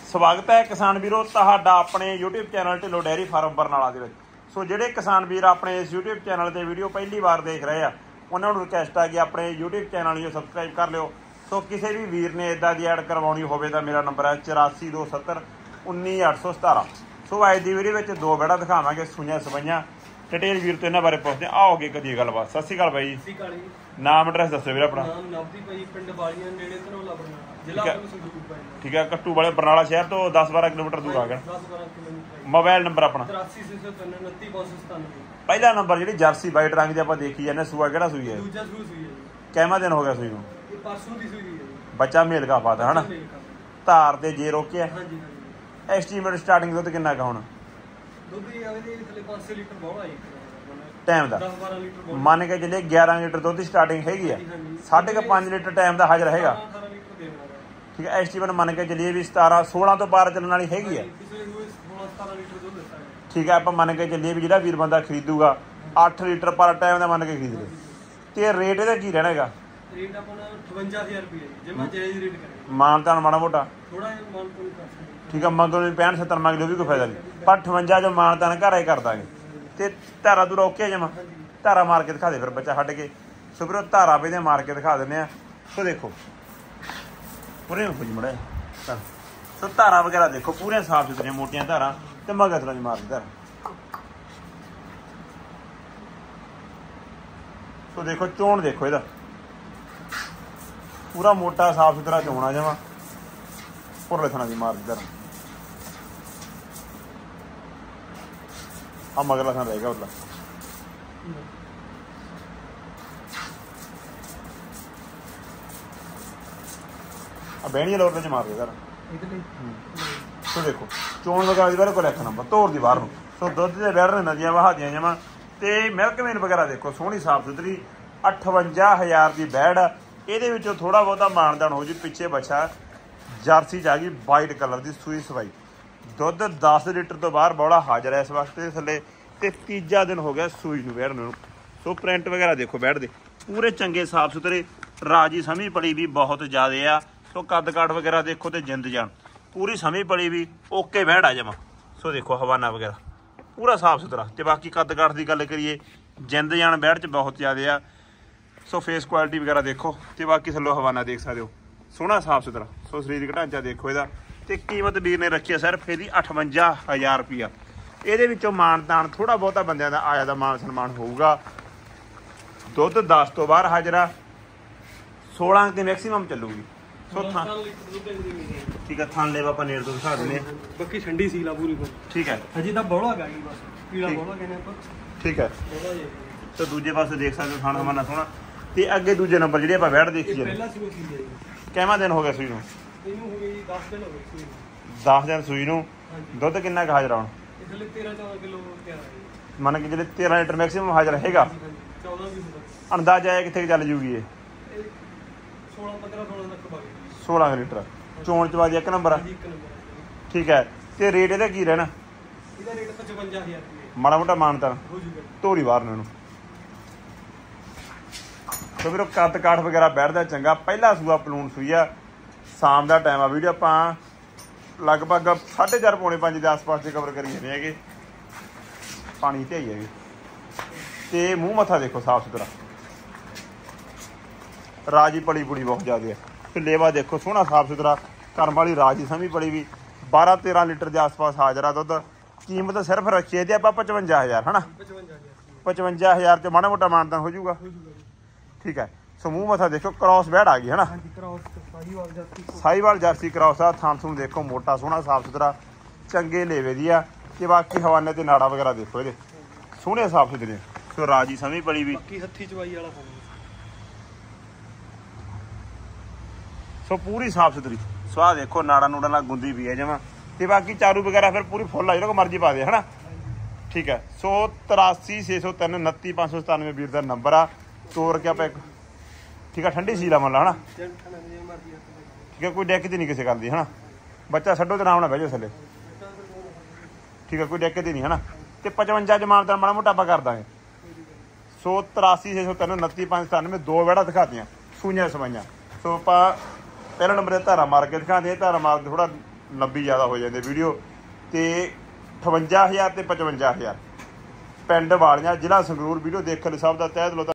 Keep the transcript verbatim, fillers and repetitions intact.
ਸਵਾਗਤ ਹੈ ਕਿਸਾਨ ਵੀਰੋ ਤੁਹਾਡਾ ਆਪਣੇ YouTube channel Dhillon dairy farm Barnala ਦੇ ਵਿੱਚ। ਸੋ ਜਿਹੜੇ ਕਿਸਾਨ ਵੀਰ ਆਪਣੇ ਇਸ YouTube ਚੈਨਲ ਤੇ ਵੀਡੀਓ ਪਹਿਲੀ ਵਾਰ ਦੇਖ ਰਹੇ ਆ ਉਹਨਾਂ ਨੂੰ ਰਿਕਵੈਸਟ ਆ ਕਿ ਆਪਣੇ YouTube ਚੈਨਲ ਨੂੰ ਸਬਸਕ੍ਰਾਈਬ ਕਰ ਲਿਓ। ਸੋ ਕਿਸੇ ਵੀ ਵੀਰ ਨੇ ਇੱਦਾਂ ਦੀ ਐਡ ਕਰਵਾਉਣੀ ਹੋਵੇ ਤਾਂ ਮੇਰਾ ਨੰਬਰ ਹੈ ਚੁਰਾਸੀ ਦੋ ਸੱਤਰ ਉੱਨੀ ਅੱਠ ਸੌ ਸਤਾਰਾਂ। ਸੋ ਅੱਜ ਦੀ ਵੀਡੀਓ ਵਿੱਚ ਦੋ ਬੈੜਾ ਦਿਖਾਵਾਂਗੇ ਸੂਈਆਂ ਸਵਾਈਆਂ। ਡਿਟੇਲ ਵੀਰ ਤੋਂ ਇਹਨਾਂ ਬਾਰੇ ਪੁੱਛਦੇ ਆ। ਆਓਗੇ ਕਦੀ ਗੱਲਬਾਤ। ਸਤਿ ਸ਼੍ਰੀ ਅਕਾਲ ਬਾਈ ਜੀ। ਨਾਮ ਐਡਰੈਸ ਦੱਸੋ ਵੀਰ ਆਪਣਾ। ਨਾਮ ਨਵਦੀਪ ਭਾਈ, ਪਿੰਡ ਬਾਲੀਆਂ ਨੇੜੇ ਧਨੌਲਾ ਬਰਨਾਲਾ, ਜ਼ਿਲ੍ਹਾ ਸੰਗਰੂਰ ਭਾਈ। ਠੀਕ ਹੈ, ਕੱਟੂ ਵਾਲੇ ਬਰਨਾਲਾ ਸ਼ਹਿਰ ਤੋਂ ਦਸ ਬਾਰਾਂ ਕਿਲੋਮੀਟਰ ਦੂਰ ਆ ਗਿਆ। ਦਸ ਬਾਰਾਂ ਕਿਲੋਮੀਟਰ। ਮੋਬਾਈਲ ਨੰਬਰ ਆਪਣਾ ਤਰਾਸੀ ਛੇ ਸੌ ਤਿੰਨ ਉਨੱਤੀ ਪੰਜ ਸੌ ਸਤਾਨਵੇਂ। ਪਹਿਲਾ ਨੰਬਰ ਜਿਹੜੀ ਜਰਸੀ ਵਾਈਟ ਰੰਗ ਦੀ ਆਪਾਂ ਦੇਖੀ ਜਾਂਦੇ ਸੂਆ ਕਿਹੜਾ ਸੂਈ ਹੈ? ਦੂਜਾ ਸੂਈ ਸੂਈ ਹੈ ਜੀ। ਕਿੰਨਾ ਦਿਨ ਹੋ ਗਿਆ ਸੂਈ ਨੂੰ? ਇਹ ਪਰਸੋਂ ਦੀ ਸੂਈ ਹੈ ਜੀ। ਬੱਚਾ ਮੇਲ ਕਾ ਪਾਤਾ ਹਨਾ। ਧਾਰ ਤੇ ਜੇ ਰੋਕਿਆ। ਹਾਂਜੀ ਹਾਂਜੀ। ਐਸਟੀਮੇਟ ਸਟਾਰਟਿੰਗ ਦੁੱਧ ਕਿੰਨਾ ਕਾ ਹੁਣ? ਦੁੱਧ ਇਹ ਆਵੇ ਦੇ ਥੱਲੇ ਪੰਜ ਛੇ ਲੀਟਰ ਬੋਲਾ ਹੈ ਟਾਈਮ ਦਾ। ਦਸ ਬਾਰਾਂ ਲੀਟਰ ਬੋਲਾ ਮੰਨ ਕੇ ਚੱਲੇ ਗਿਆਰਾਂ ਲੀਟਰ ਦੁੱਧ ਦੀ ਸਟਾਰਟਿੰਗ ਹੈਗੀ ਆ। ਸਾਢੇ ਕੁ ਪੰਜ ਲੀਟਰ ਟਾਈਮ ਦਾ ਹਾਜ਼ਰ ਹੈਗਾ। ਅਠਾਰਾਂ ਲੀਟਰ ਦੇਣਾ ਹੈ। ਠੀਕ ਹੈ, ਐਸਟੀਮੇਟ ਮੰਨ ਕੇ ਚੱਲੀਏ ਵੀ ਸਤਾਰਾਂ ਸੋਲਾਂ ਤੋਂ ਬਾਰਾਂ ਚੱਲਣ ਵਾਲੀ ਹੈਗੀ ਆ। ਪਿਛਲੇ ਸੂਏ ਸੋਲਾਂ ਸਤਾਰਾਂ ਲੀਟਰ ਦੁੱਧ ਦਿੱਤਾ ਹੈ। ਠੀਕ ਹੈ, ਆਪਾਂ ਮੰਨ ਕੇ ਚੱਲੀਏ ਵੀ ਜਿਹੜਾ ਵੀਰ ਬੰਦਾ ਖਰੀਦੂਗਾ ਅੱਠ ਲੀਟਰ ਪਰ ਟਾਈਮ ਦਾ ਮੰਨ ਕੇ ਖਰੀਦ ਲੇ। ਤੇ ਰੇਟ ਇਹਦਾ ਕੀ ਰਹਿਣਾ ਹੈਗਾ? ਰੇਟ ਆਪਣਾ ਅਠਵੰਜਾ ਹਜ਼ਾਰ ਰੁਪਏ ਜੇ ਮੈਂ ਜਾਇਜ਼ ਰੇਟ ਕਰਾਂ। ਮਾਨਤਾਨ ਮਾੜਾ ਮੋਟਾ ਥੋੜਾ ਜਿਹਾ ਮਾਨ ਤੋਂ ਕਰ ਸਕਦੇ। ਠੀਕ ਆ, ਮੰਗੋ ਵੀ ਪੈਂਹਠ ਸੱਤਰ ਮੰਗ ਲਿਓ ਵੀ ਕੋਈ ਫਾਇਦਾ ਨਹੀਂ, ਪਰ ਅਠਵੰਜਾ ਜੋ ਮਾਨਤਾਨ ਘਰ ਹੀ ਕਰ ਦਾਂਗੇ। ਤੇ ਧਾਰਾ ਤੂੰ ਰੋਕਿਆ ਜਮਾ ਧਾਰਾ ਮਾਰ ਕੇ ਦਿਖਾ ਦੇ ਫਿਰ ਬੱਚਾ ਛੱਡ ਕੇ। ਸੋ ਵੀਰੋ ਧਾਰਾ ਪੇ ਦੇ ਮਾਰ ਕੇ ਦਿਖਾ ਦਿੰਦੇ ਆ। ਸੋ ਦੇਖੋ ਪੂਰੇ ਹੋ ਜੀ ਮੜਾ। ਸੋ ਧਾਰਾ ਵਗੈਰਾ ਦੇਖੋ ਪੂਰੇ ਸਾਫ ਸੁਥਰੀਆਂ ਮੋਟੀਆਂ ਧਾਰਾਂ ਤੇ ਮਗਰ ਤਰ੍ਹਾਂ ਦੀ ਮਾਰਦੀ ਧਾਰਾ। ਸੋ ਦੇਖੋ ਚੋਣ ਦੇਖੋ ਇਹਦਾ ਪੂਰਾ ਮੋਟਾ ਸਾਫ ਸੁਥਰਾ ਚੋਣਾ ਜਮਾ ਪੁਰ ਲਖਣਾ ਦੀ ਮਾਰਦੀ ਧਾਰਾ। ਆ ਮਗਰ ਲਖਣਾ ਰਹੇਗਾ ਉਹਦਾ। ਆ ਬਹਿਣੀ ਲੋਰ ਤੇ ਮਾਰ ਦੇ ਧਾਰਾ। ਸੋ ਦੇਖੋ ਚੋਣ ਵਗੈਰਾ ਦੀ ਬਾਰੇ ਕੋਈ ਲਿਖ ਨੰਬਰ ਤੋਰ ਦੀ ਬਾਹਰ ਨੂੰ। ਸੋ ਦੁੱਧ ਦੇ ਬੈੜ ਨੇ ਨਦੀਆਂ ਵਹਾਦੀਆਂ ਜਮਾ ਤੇ ਮਿਲਕ ਮੇਨ ਵਗੈਰਾ ਦੇਖੋ ਸੋਹਣੀ ਸਾਫ ਸੁਥਰੀ। ਅਠਵੰਜਾ ਹਜ਼ਾਰ ਦੀ ਬੈੜ। ਇਹਦੇ ਵਿੱਚੋਂ ਥੋੜਾ ਬਹੁਤਾ ਮਾਨਦਾਨ ਹੋ ਜੂ। ਪਿੱਛੇ ਬੱਚਾ ਜਰਸੀ ਚ ਆ ਗਈ ਵਾਈਟ ਕਲਰ ਦੀ ਸੂਈ ਸਵਾਈ। ਦੁੱਧ ਦਸ ਲੀਟਰ ਤੋਂ ਬਾਹਰ ਬੌਲਾ ਹਾਜ਼ਰ ਹੈ ਇਸ ਵਕਤ ਥੱਲੇ। ਤੇ ਤੀਜਾ ਦਿਨ ਹੋ ਗਿਆ ਸੂਈ ਨੂੰ ਬੈੜ ਨੂੰ। ਸੋ ਪ੍ਰਿੰਟ ਵਗੈਰਾ ਦੇਖੋ ਬੈੜ ਦੇ ਪੂਰੇ ਚੰਗੇ ਸਾਫ ਸੁਥਰੇ। ਰਾਜੀ ਸਮੀ ਪਲੀ ਵੀ ਬਹੁਤ ਜ਼ਿਆਦੇ ਆ। ਸੋ ਕੱਦ ਕਾਠ ਵਗੈਰਾ ਦੇਖੋ ਤੇ ਜਿੰਦ ਜਾਨ ਪੂਰੀ ਸਮੀ ਪਲੀ ਵੀ ਓਕੇ ਬੈੜ ਆ ਜਮਾ। ਸੋ ਦੇਖੋ ਹਵਾਨਾ ਵਗੈਰਾ ਪੂਰਾ ਸਾਫ ਸੁਥਰਾ। ਤੇ ਬਾਕੀ ਕੱਦ ਕਾਠ ਦੀ ਗੱਲ ਕਰੀਏ ਜਿੰਦ ਜਾਨ ਬੈੜ ਚ ਬਹੁਤ ਜ਼ਿਆਦੇ ਆ। ਸੋ ਫੇਸ ਕੁਆਲਿਟੀ ਵਗੈਰਾ ਦੇਖੋ ਤੇ ਬਾਕੀ ਥੱਲੋਂ ਹਵਾਨਾ ਦੇਖ ਸਕਦੇ ਹੋ ਸੋਹਣਾ ਸਾਫ ਸੁਥਰਾ। ਸੋ ਸਰੀਰਕ ਢਾਂਚਾ ਦੇਖੋ ਇਹਦਾ। ਤੇ ਕੀਮਤ ਵੀਰ ਨੇ ਰੱਖੀ ਆ ਸਿਰਫ ਇਹਦੀ ਅਠਵੰਜਾ ਹਜ਼ਾਰ ਰੁਪਈਆ। ਇਹਦੇ ਵਿੱਚੋਂ ਮਾਨਤਾਨ ਥੋੜਾ ਬਹੁਤਾ ਬੰਦਿਆਂ ਦਾ ਆਇਆ ਦਾ ਮਾਨ ਸਨਮਾਨ ਹੋਊਗਾ। ਦੁੱਧ ਦਸ ਤੋਂ ਬਾਹਰ ਹਾਜ਼ਰਾ ਸੋਲਾਂ ਤੇ ਮੈਕਸੀਮਮ ਚੱਲੂਗੀ। ਸੋ ਥਾਂ ਠੀਕ ਹੈ, ਥਾਂ ਲੈ ਆਪਾਂ ਨੇੜ ਤੋਂ ਦਿਖਾ ਦਿੰਦੇ ਆ। ਬਾਕੀ ਠੰਡੀ ਸੀਲਾ ਪੂਰੀ ਕੋਲ। ਠੀਕ ਹੈ, ਹਜੇ ਤਾਂ ਬੋਲਾ ਗਾ ਜੀ ਬਸ ਪੀਲਾ ਬੋਲਾ ਕਹਿੰਦੇ ਆਪਾਂ। ਠੀਕ ਹੈ, ਬੋਲਾ ਜੀ। ਤੇ ਦੂਜੇ ਪਾਸੇ ਦੇਖ ਸਕਦੇ ਹੋ ਥਾਂ ਸਮਾਨਾ ਸੋਹਣਾ। ਤੇ ਅੱਗੇ ਦੂਜੇ ਨੰਬਰ ਜਿਹੜੇ ਆਪਾਂ ਬੈਠ ਦੇਖੀ ਜਾਂਦੇ। ਪਹਿਲਾ ਸੂਈ ਸੀ ਜੀ। ਕਿੰਨਾ ਦਿਨ ਹੋ ਗਿਆ ਸੂਈ ਨੂੰ? ਇਹਨੂੰ ਹੋ ਗਈ ਜੀ ਦਸ ਦਿਨ ਹੋ ਗਏ ਸੂਈ ਨੂੰ। ਦਸ ਦਿਨ ਸੂਈ ਨੂੰ। ਦੁੱਧ ਕਿੰਨਾ ਕੁ ਹਾਜ਼ਰ ਆਉਣ? ਇਸ ਲਈ ਤੇਰਾਂ ਚੌਦਾਂ ਕਿਲੋ ਤਿਆਰ ਹੈ। ਮੰਨ ਕੇ ਜਿਹੜੇ ਤੇਰਾਂ ਲੀਟਰ ਮੈਕਸੀਮਮ ਹਾਜ਼ਰ ਹੈਗਾ। ਚੌਦਾਂ ਵੀ ਹੁੰਦਾ। ਅੰਦਾਜ਼ਾ ਹੈ ਕਿੱਥੇ ਚੱਲ ਜੂਗੀ ਇਹ? ਸੋਲਾਂ ਪੰਦਰਾਂ ਸੋਲਾਂ ਤੱਕ ਬਾਕੀ ਸੋਲਾਂ ਲੀਟਰ ਚੋਣ ਚਵਾਦੀ ਇੱਕ ਨੰਬਰ ਆ। ਇੱਕ ਨੰਬਰ। ਠੀਕ ਹੈ, ਤੇ ਰੇਟ ਇਹਦਾ ਕੀ ਰਹਿਣਾ? ਇਹਦਾ ਰੇਟ ਪਚਵੰਜਾ ਹਜ਼ਾਰ ਰੁਪਏ ਮਾੜਾ ਮੋਟਾ ਮਾਨਤਾ ਹੋ ਜੂਗਾ। ਧੋਰੀ ਬਾਹਰ ਨੂੰ ਇਹਨੂੰ। ਸੋ ਵੀਰੋ ਕੱਦ ਕਾਠ ਵਗੈਰਾ ਬੈਠਦਾ ਚੰਗਾ। ਪਹਿਲਾ ਸੂਆ ਪਲੂਣ ਸੂਈ ਆ। ਸ਼ਾਮ ਦਾ ਟਾਈਮ ਆ। ਵੀਡੀਓ ਆਪਾਂ ਲਗਭਗ ਸਾਢੇ ਚਾਰ ਪੌਣੇ ਪੰਜ ਦੇ ਆਸ ਪਾਸ ਦੇ ਕਵਰ ਕਰੀ ਜਾਂਦੇ ਹੈਗੇ। ਪਾਣੀ ਤੇ ਹੀ ਹੈਗੇ ਤੇ ਮੂੰਹ ਮੱਥਾ ਦੇਖੋ ਸਾਫ ਸੁਥਰਾ। ਰਾਜੀ ਪਲੀ ਪੁੜੀ ਬਹੁਤ ਜ਼ਿਆਦਾ ਹੈ। ਤੇ ਲੇਵਾ ਦੇਖੋ ਸੋਹਣਾ ਸਾਫ ਸੁਥਰਾ ਕਰਮ ਵਾਲੀ ਰਾਜੀ ਸਮੀ ਪਲੀ ਵੀ। ਬਾਰਾਂ ਤੇਰਾਂ ਲੀਟਰ ਦੇ ਆਸ ਪਾਸ ਹਾਜ਼ਰਾ ਦੁੱਧ। ਕੀਮਤ ਸਿਰਫ ਰੱਖੀ ਹੈ ਤੇ ਆਪਾਂ ਪਚਵੰਜਾ ਹਜ਼ਾਰ ਹੈ ਨਾ। ਪਚਵੰਜਾ ਹਜ਼ਾਰ ਚ ਮਾੜਾ ਮੋਟਾ ਮਾਨਦਾਨ ਹੋ ਜਾਊਗਾ। ਠੀਕ ਹੈ, ਸੋ ਮੂੰਹ ਮੱਥਾ ਦੇਖੋ ਕ੍ਰਾਸ ਬੈੜ ਆ ਗਈ ਹੈ ਨਾ। ਸਾਹੀਵਾਲ ਜਰਸੀ ਕ੍ਰਾਸ ਆ। ਥਾਂ ਥੂਣ ਦੇਖੋ ਮੋਟਾ ਸੋਹਣਾ ਸਾਫ ਸੁਥਰਾ ਚੰਗੇ ਲੇਵੇ ਦੀ ਆ। ਤੇ ਬਾਕੀ ਹਵਾਨੇ ਤੇ ਨਾੜਾ ਵਗੈਰਾ ਦੇਖੋ ਇਹਦੇ ਸੋਹਣੇ ਸਾਫ ਸੁਥਰੇ। ਸੋ ਰਾਜੀ ਸਮੀ ਪਲੀ ਵੀ। ਬਾਕੀ ਹੱਥੀ ਚਵਾਈ ਵਾਲਾ ਹੋਊਗਾ। ਸੋ ਪੂਰੀ ਸਾਫ ਸੁਥਰੀ। ਸਵਾਹ ਦੇਖੋ ਨਾੜਾ ਨੂੜਾ ਨਾਲ ਗੁੰਦੀ ਵੀ ਹੈ ਜਮਾ। ਤੇ ਬਾਕੀ ਚਾਰੂ ਵਗੈਰਾ ਫਿਰ ਪੂਰੀ ਫੁੱਲ ਆ ਜਿਹੜਾ ਕੋ ਮਰਜ਼ੀ ਪਾ ਦੇ ਹਨਾ। ਠੀਕ ਹੈ, ਸੋ ਤਰਾਸੀ ਛੇ ਸੌ ਤਿੰਨ ਉਨੱਤੀ ਪੰਜ ਸੌ ਸਤਾਨਵੇਂ ਵੀਰ ਦਾ ਨੰਬਰ ਆ। ਤੋਰ ਕੇ ਆਪਾਂ ਇੱਕ ਠੀਕ ਆ ਠੰਡੀ ਸੀਲਾ ਮੰਨ ਲਾ ਹਨਾ। ਠੀਕ ਹੈ, ਕੋਈ ਡੈਕ ਤੇ ਨਹੀਂ ਕਿਸੇ ਗੱਲ ਦੀ ਹਨਾ। ਬੱਚਾ ਛੱਡੋ ਤੇ ਆਰਾਮ ਨਾਲ ਬਹਿ ਜਾਓ ਥੱਲੇ। ਠੀਕ ਹੈ, ਕੋਈ ਡੈਕ ਤੇ ਨਹੀਂ ਹਨਾ। ਤੇ ਪਚਵੰਜਾ ਜਮਾਨਤ ਮਾੜਾ ਮੋਟਾ ਆਪਾਂ ਕਰ ਦਾਂਗੇ। ਸੋ ਤਰਾਸੀ ਛੇ ਸੌ ਤਿੰਨ ਉਨੱਤੀ ਪੰਜ ਸਤਾਨਵੇਂ ਦੋ ਵੜਾ ਦਿਖਾਤੀਆਂ ਸੂਈਆਂ ਸਵਾਈਆਂ। ਸੋ ਆਪਾਂ ਪਹਿਲਾ ਨੰਬਰ ਤੇ ਧਾਰਾ ਮਾਰ ਕੇ ਦਿਖਾਉਂਦੇ। ਧਾਰਾ ਮਾਰ ਕੇ ਥੋੜਾ ਲੰਬੀ ਜ਼ਿਆਦਾ ਹੋ ਜਾਂਦੀ ਵੀਡੀਓ। ਤੇ ਅਠਵੰਜਾ ਹਜ਼ਾਰ ਤੇ ਪਚਵੰਜਾ ਹਜ਼ਾਰ ਪਿੰਡ ਵਾਲੀਆਂ ਜ਼ਿਲ੍ਹਾ ਸੰਗਰੂਰ ਵੀਡੀਓ ਦੇਖਣ ਲਈ ਸਭ ਦਾ ਤਹਿ ਦਿਲੋਂ